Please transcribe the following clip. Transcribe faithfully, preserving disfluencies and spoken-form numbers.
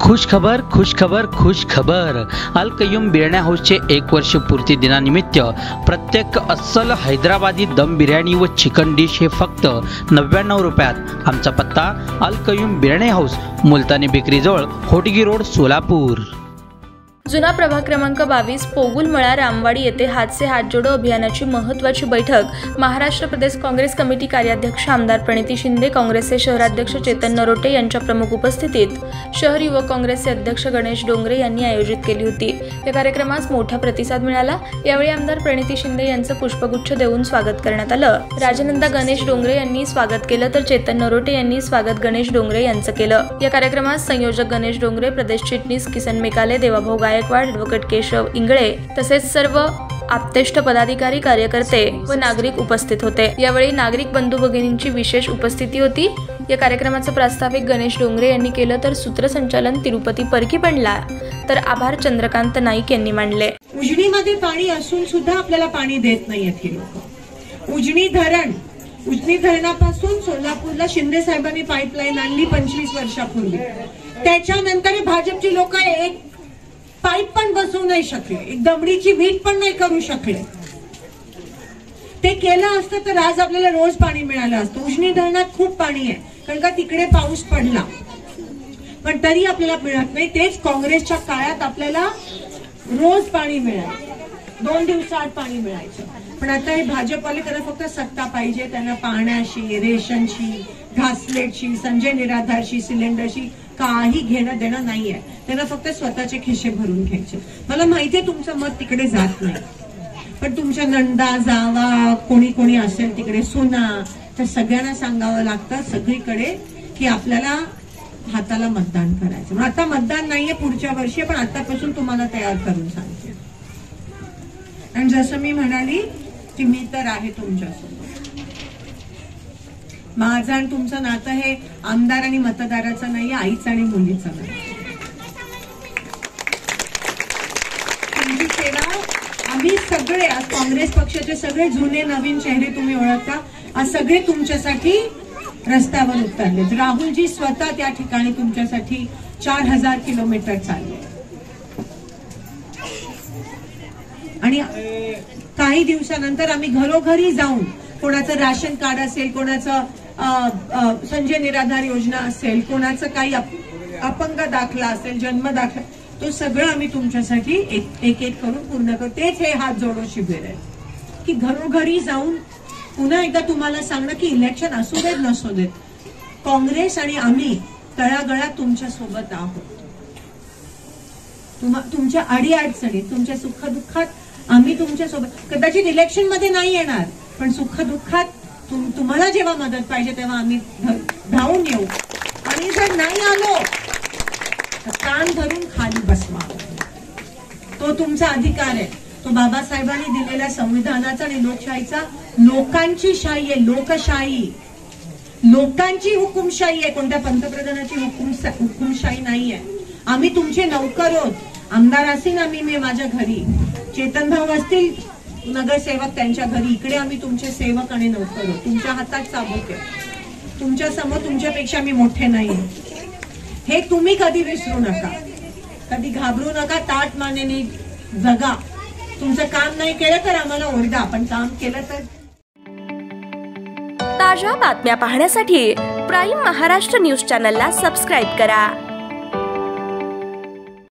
खुश खबर खुश खबर खुश खबर अल कयूम बिर्याणी हाऊसचे एक वर्ष पूर्ती दिनानिमित्त प्रत्येक अस्सल हैदराबादी दम बिर्याणी व चिकन डिश हे फक्त नव्याण्णव रुपयात। आमचा पत्ता अल कयूम बिर्याणी हाऊस, मुलतानी बेकरीजवळ, होटगी रोड, सोलापूर। जुना प्रभाग क्रमांक बावीस पोगुलमळा रामवाडी येथे हात से हात जोडो अभियानाची महत्त्वाची बैठक महाराष्ट्र प्रदेश काँग्रेस कमिटी कार्याध्यक्ष आमदार प्रणिती शिंदे, काँग्रेसचे शहराध्यक्ष चेतन नरोटे यांच्या प्रमुख उपस्थितीत शहर युवक काँग्रेसचे अध्यक्ष गणेश डोंगरे यांनी आयोजित केली होती। या कार्यक्रमास मोठा प्रतिसाद मिळाला। यावेळी आमदार प्रणिती शिंदे यांचं पुष्पगुच्छ देऊन स्वागत करण्यात आलं। राजनंदा गणेश डोंगरे यांनी स्वागत केलं तर चेतन नरोटे यांनी स्वागत गणेश डोंगरे यांचं केलं। या कार्यक्रमास संयोजक गणेश डोंगरे, प्रदेश चिटणीस किसन मेकाले, देवाभाऊ गायकवाड, ॲडव्होकेट केशव इंगळे तसेच सर्व आप्तेष्ट पदाधिकारी, कार्यकर्ते व नागरिक उपस्थित होते। यावेळी नागरिक बंधू भगिनींची विशेष उपस्थिती होती। या कार्यक्रमाचं प्रास्ताविक गणेश डोंगरे यांनी केलं तर सूत्रसंचालन तिरुपती परकी पडला तर आभार चंद्रकांत नाईक यांनी मांडले। उजनीमध्ये पाणी असून सुद्धा आपल्याला पाणी देत नाहीयेत हे लोक। उजनी धरण उजनी धरणापासून सोलापूरला शिंदे साहेबांनी पाईपलाईन आणली पंचवीस वर्षापूर्वी। त्याच्यानंतर भाजपची लोक एक पाईप पण बसवू नाही शकले, एक दमडीची वीट पण नाही करू शकले। ते केलं असतं तर आज आपल्याला रोज पाणी मिळालं असतं। उजनी धरणात खूप पाणी आहे कारण का तिकडे पाऊस पडला, पण तरी आपल्याला मिळत नाही। तेच काँग्रेसच्या काळात आपल्याला रोज पाणी मिळालं, दोन दिवसाआड पाणी मिळायचं। पण आता हे भाजपवाले त्यांना फक्त सत्ता पाहिजे, त्यांना पाण्याशी, रेशनशी, घासलेटशी, संजय निराधारशी, सिलेंडरशी काही घेणं देणं नाहीये। त्यांना फक्त स्वतःचे खिशे भरून घ्यायचे। मला माहितीये तुमचं मत तिकडे जात नाही, पण तुमच्या नंदा, जावा, कोणी कोणी असेल तिकडे, सुना, तर सगळ्यांना सांगावं लागतं सगळीकडे की आपल्याला हाताला मतदान करायचं। आता मतदान नाहीये पुढच्या वर्षी, पण आतापासून तुम्हाला तयार करून सांगते। आणि जसं मी म्हणाली की मी तर आहे तुमच्यासोबत। माझं आणि तुमचं नातं हे आमदार आणि मतदाराचं नाही, आईचं आणि मुलीचं नाही। तुमची सेवा आम्ही सगळे, आज काँग्रेस पक्षाचे सगळे जुने नवीन चेहरे तुम्ही ओळखता, आज सगळे तुमच्यासाठी रस्त्यावर उतरले। राहुलजी स्वतः त्या ठिकाणी तुमच्यासाठी चार हजार किलोमीटर चालले। आणि काही दिवसानंतर आम्ही घरोघरी जाऊन, कोणाचं राशन कार्ड असेल, कोणाचं संजय निराधार योजना असेल, कोणाचं काही अपंग दाखला असेल, जन्म दाखला, तो सगळं आम्ही तुमच्यासाठी एक एक करून पूर्ण करू। तेच हे हात जोडो शिबिर आहे की घरोघरी जाऊन पुन्हा एकदा तुम्हाला सांगणं की इलेक्शन असू देत नसू देत, काँग्रेस आणि आम्ही तळागळात तुमच्या सोबत आहोत। तुमच्या अडीअडचणी, तुमच्या सुखदुःखात आम्ही तुमच्या सोबत, कदाचित इलेक्शन मध्ये नाही येणार, पण सुखदुःखात तुम, तुम्हाला जेव्हा मदत पाहिजे तेव्हा आम्ही धावून येऊ। आणि जर नाही आलो तर कान धरून खाली बसवा, तो तुमचा अधिकार आहे। तो बाबासाहेबांनी दिलेल्या संविधानाचा आणि लोकशाहीचा, लोकांची शाही आहे, लोकशाही, लोकांची हुकुमशाही आहे, कोणत्या पंतप्रधानाची हुकुम हुकुमशाही नाही आहे। आम्ही तुमचे नौकर आहोत। आमदार असेल आम्ही, मी माझ्या घरी, चेतन भाऊ असतील नगरसेवक त्यांच्या घरी, इकडे आम्ही तुमचे सेवक आणि नौकर आहोत। तुमच्या हातात चाबूक आहे, तुमच्या समोर तुमच्यापेक्षा मी मोठे नाही, हे तुम्ही कधी विसरू नका, कधी घाबरू नका। ताट मानेने जगा। तुमचं काम नाही केलं तर आम्हाला ओरडा, पण काम केलं तर। ताज्या बातम्या पाहण्यासाठी प्राईम महाराष्ट्र न्यूज चॅनलला सबस्क्राईब करा।